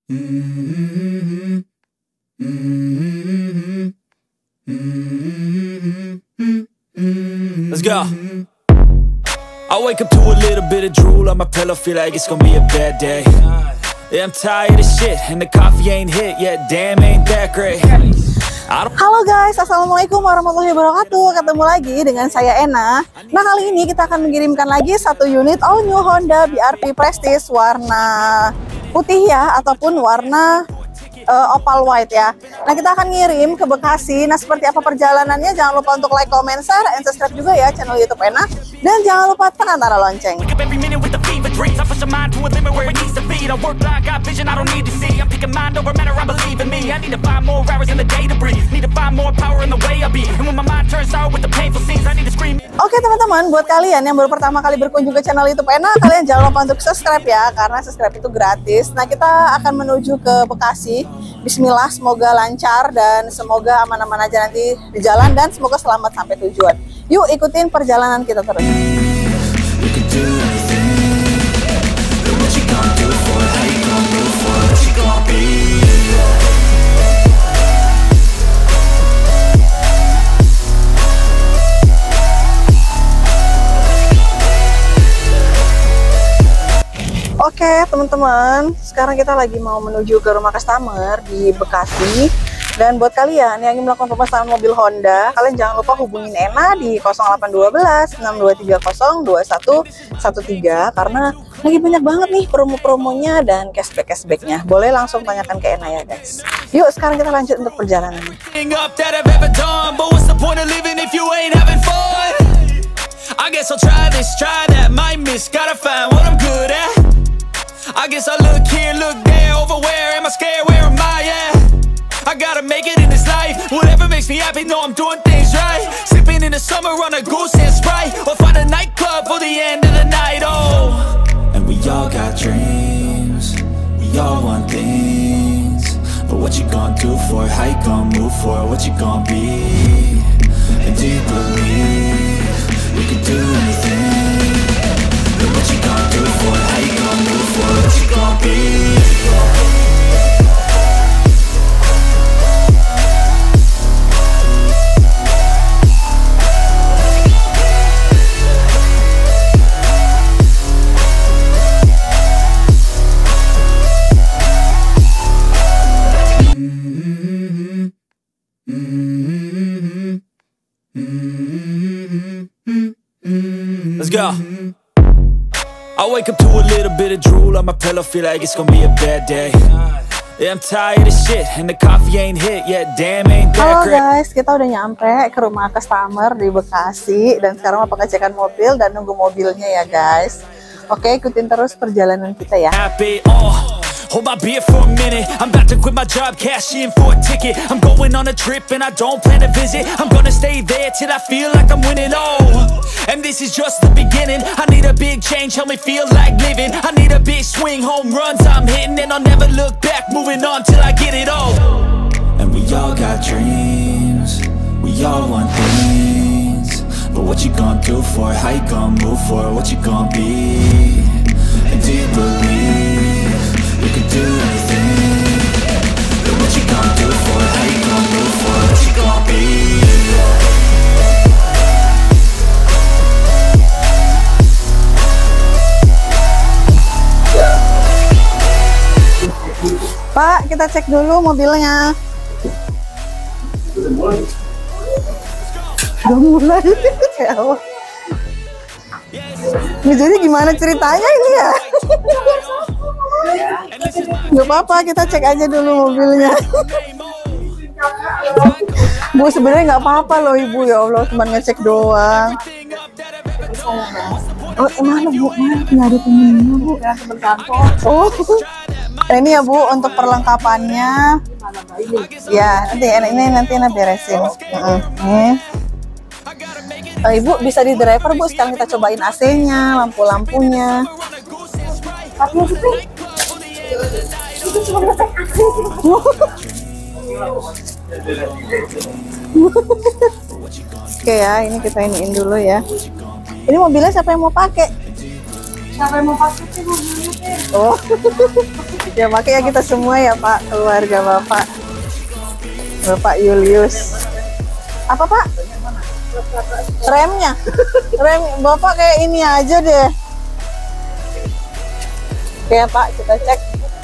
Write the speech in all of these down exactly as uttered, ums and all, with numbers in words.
Let's go. I wake up to a little bit of drool on my pillow, feel like it's gonna be a bad day. Yeah, I'm tired of shit and the coffee ain't hit yet, damn ain't that great. Halo guys, assalamualaikum warahmatullahi wabarakatuh. Ketemu lagi dengan saya Ena. Nah, kali ini kita akan mengirimkan lagi satu unit all new Honda B R V Prestige warna putih ya, ataupun warna uh, opal white ya. Nah, kita akan ngirim ke Bekasi. Nah, seperti apa perjalanannya? Jangan lupa untuk like, comment, share, and subscribe juga ya channel YouTube Ena. Dan jangan lupa tekan tanda lonceng. Oke teman-teman, buat kalian yang baru pertama kali berkunjung ke channel YouTube Ena, kalian jangan lupa untuk subscribe ya, karena subscribe itu gratis. Nah, kita akan menuju ke Bekasi. Bismillah, semoga lancar dan semoga aman-aman aja nanti di jalan, dan semoga selamat sampai tujuan. Yuk ikutin perjalanan kita terus. Oke teman-teman, sekarang kita lagi mau menuju ke rumah customer di Bekasi. Dan buat kalian yang ingin melakukan pemesanan mobil Honda, kalian jangan lupa hubungin Ena di nol delapan satu dua enam dua tiga nol dua satu satu tiga, karena lagi banyak banget nih promo-promonya dan cashback-cashbacknya. Boleh langsung tanyakan ke Ena ya guys. Yuk sekarang kita lanjut untuk perjalanannya. I guess I look here, look there, over where am I scared, where am I at? I gotta make it in this life, whatever makes me happy, know I'm doing things right. Sipping in the summer on a goose and Sprite, or find a nightclub for the end of the night, oh. And we all got dreams, we all want things, but what you gonna do for it, how you gonna move for it, what you gonna be? And do you believe you can do anything? But what you gonna do for it, how you gonna move for it, what you gonna be? Let's go. I wake up to a little bit of drool on my pillow, feel like it's gonna be a bad day. Yeah, I'm tired of shit and the coffee ain't hit yet, damn ain't that great. Halo guys, kita udah nyampe ke rumah customer di Bekasi dan sekarang mau pengecekan mobil dan nunggu mobilnya ya guys. Oke, ikutin terus perjalanan kita ya. Happy, oh. Hold my beer for a minute, I'm about to quit my job, cash in for a ticket. I'm going on a trip and I don't plan to visit. I'm gonna stay there till I feel like I'm winning, oh. And this is just the beginning. I need a big change, help me feel like living. I need a big swing, home runs I'm hitting, and I'll never look back, moving on till I get it all. And we all got dreams, we all want things, but what you gonna do for it, how you gonna move for it, what you gonna be? And do you believe you can do anything? But what you gonna do for it, how you gonna move for it, what you gonna be? Pak, kita cek dulu mobilnya. Udah mulai. Udah mulai. Ya Allah. Ini jadi gimana ceritanya ini ya? Gak apa-apa, kita cek aja dulu mobilnya. Bu, sebenarnya nggak apa-apa loh ibu, ya Allah, cuma ngecek doang. Oh, mana bu? Mana nggak ada temennya bu? Ya, temen kantor. Oh, ini ya bu untuk perlengkapannya. Ya, nanti ini nanti nanti beresin. Uh, nih. Oh, ibu bisa di driver bu, sekarang kita cobain A C-nya, lampu-lampunya. Tapi itu itu cuma ngecek A C. Oke ya, ini kita iniin dulu ya. Ini mobilnya siapa yang mau pakai? Siapa yang mau pakai sih mobilnya? Oh, ya makanya kita semua ya Pak, keluarga Bapak, Bapak Julius. Apa Pak? Remnya, rem Bapak kayak ini aja deh. Oke Pak, kita cek.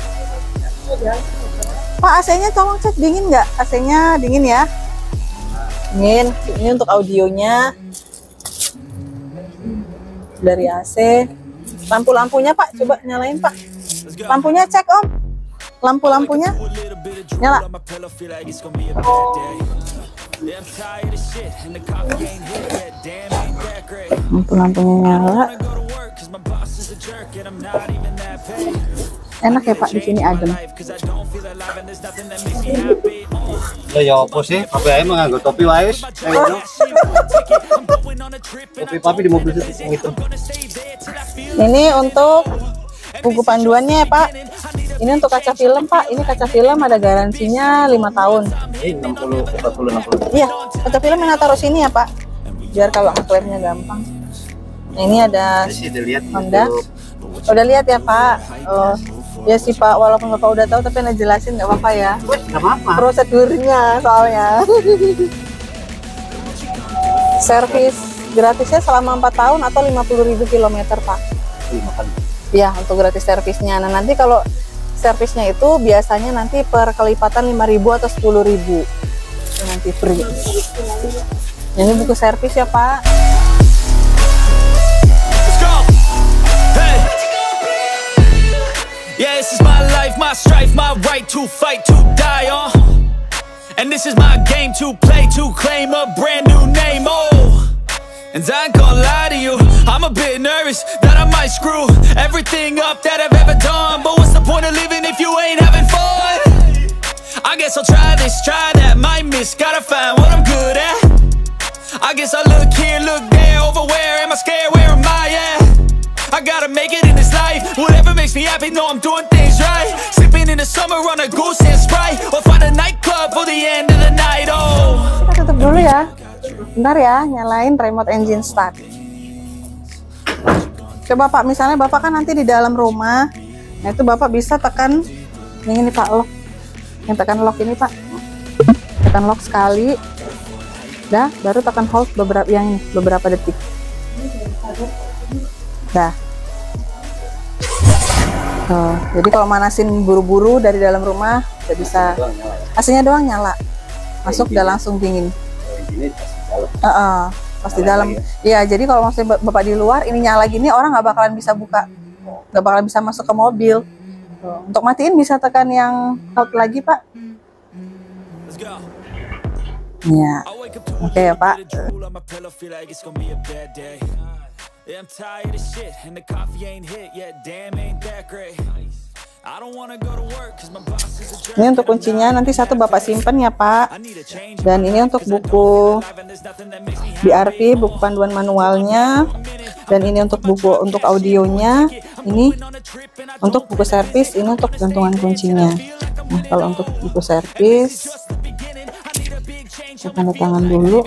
Pak, A C-nya tolong cek dingin nggak? A C-nya dingin ya? Dingin. Ini untuk audionya dari A C. Lampu-lampunya Pak, coba nyalain Pak. Lampunya cek Om. Lampu-lampunya nyala. Lampu-lampunya nyala. Enak ya Pak, di sini adem. Ya apa sih? Papi aja menganggo topi wae. Topi papi di mobil itu. Ini untuk buku panduannya ya Pak. Ini untuk kaca film Pak. Ini kaca film ada garansinya lima tahun. Eh enam puluh, empat puluh, enam puluh. Iya, kaca film yang taruh sini ya Pak. Biar kalau ngeklaimnya gampang. Nah, ini ada Honda. Udah lihat ya Pak. Oh, ya sih Pak, walaupun Bapak udah tahu tapi Anda jelasin nggak apa-apa ya. Nggak apa-apa. Prosedurnya soalnya. Servis gratisnya selama empat tahun atau lima puluh ribu kilometer Pak. lima kali. Ya, untuk gratis servisnya. Nah, nanti kalau servisnya itu biasanya nanti per kelipatan lima ribu atau sepuluh ribu. Nanti free. Ini buku servis ya Pak. Yeah, this is my life, my strife, my right to fight, to die on. And this is my game to play, to claim a brand new name, oh. And I ain't gonna lie to you, I'm a bit nervous that I might screw everything up that I've ever done. But what's the point of living if you ain't having fun? I guess I'll try this, try that, might miss, gotta find what I'm good at. I guess I look here, look there, over where am I scared, where am I at? I gotta make it in this life. Whatever makes me happy, know I'm doing things right. Sipping in the summer on a goose and Sprite, or find a nightclub for the end of the night. Oh. Kita tutup dulu ya. Bentar ya, nyalain remote engine start. Coba Pak, misalnya Bapak kan nanti di dalam rumah. Nah, itu Bapak bisa tekan yang ini Pak, lock. Yang tekan lock ini Pak. Tekan lock sekali. Dah, baru tekan hold beberapa yang ini, beberapa detik. Dah. Oh, jadi kalau manasin buru-buru dari dalam rumah udah bisa. A C-nya doang nyala. Masuk udah langsung dingin. Uh -uh, pas di dalam. Iya, jadi kalau maksudnya Bapak di luar ini nyala gini, orang nggak bakalan bisa buka, nggak bakalan bisa masuk ke mobil. Untuk matiin bisa tekan yang hold lagi Pak. Ya, oke okay, ya Pak. Yeah, I'm tired of shit and the coffee ain't hit yet. Damn, ain't that great. I don't wanna go to work cause my boss is a jerk. Ini untuk kuncinya nanti satu Bapak simpen ya Pak. Dan ini untuk buku B R P, buku panduan manualnya. Dan ini untuk buku untuk audionya. Ini untuk buku servis, ini untuk gantungan kuncinya. Nah, kalau untuk buku servis saya tanda tangan dulu.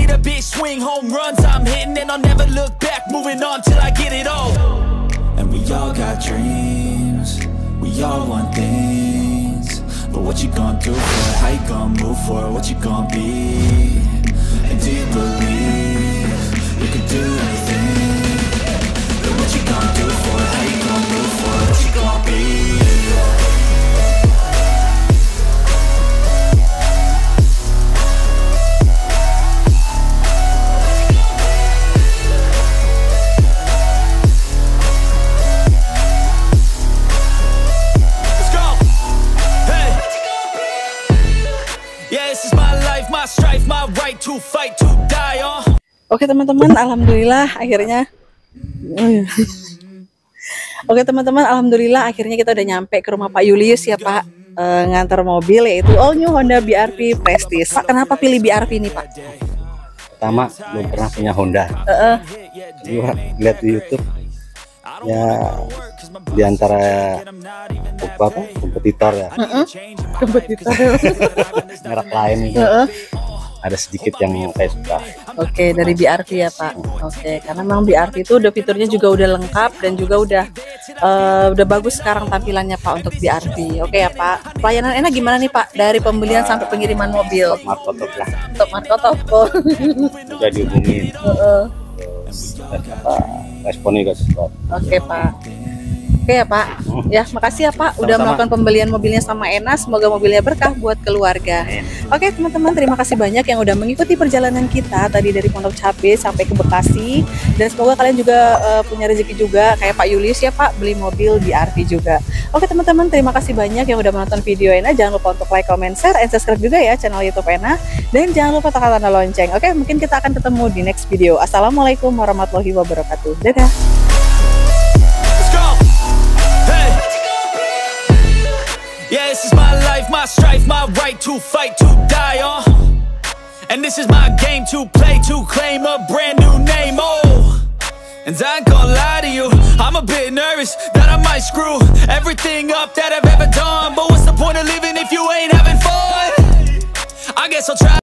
And we all got dreams, we all want things, but what you gonna do for it? How you gonna move for it? What you gonna be? And do you believe you can do anything? But what you gonna do for it? How you gonna move for it? What you gonna be? Oke teman-teman, alhamdulillah akhirnya. Oke teman-teman, alhamdulillah akhirnya kita udah nyampe ke rumah Pak Julius ya Pak, e, ngantar mobil yaitu all new Honda B R V Prestige. Pak, kenapa pilih B R V ini Pak? Pertama, belum pernah punya Honda. Uh -uh. Dua, lihat di YouTube ya, diantara apa kompetitor ya, uh -uh. kompetitor merek lain itu. Uh -uh. Ada sedikit yang saya suka. Oke, dari B R V ya Pak. Oke, karena memang B R V itu udah fiturnya juga udah lengkap dan juga udah uh, udah bagus sekarang tampilannya Pak untuk B R P. Oke ya Pak. Pelayanan enak gimana nih Pak? Dari pembelian sampai pengiriman mobil. Marco top lah. Top Marco Toko. Udah dihubungin. Uh-uh. Apa responnya juga cepat. Oke Pak. Oke ya Pak, ya makasih ya Pak udah Sama-sama. melakukan pembelian mobilnya sama Ena. Semoga mobilnya berkah buat keluarga. Oke teman-teman, terima kasih banyak yang udah mengikuti perjalanan kita tadi dari Pondok Cabe sampai ke Bekasi. Dan semoga kalian juga uh, punya rezeki juga kayak Pak Julius ya Pak, beli mobil B R P juga. Oke teman-teman, terima kasih banyak yang udah menonton video Ena. Jangan lupa untuk like, comment, share, and subscribe juga ya channel YouTube Ena. Dan jangan lupa tekan tanda lonceng. Oke, mungkin kita akan ketemu di next video. Assalamualaikum warahmatullahi wabarakatuh. Dadah. Yeah, this is my life, my strife, my right to fight, to die on. And this is my game to play, to claim a brand new name, oh. And I ain't gonna lie to you, I'm a bit nervous that I might screw everything up that I've ever done. But what's the point of living if you ain't having fun? I guess I'll try.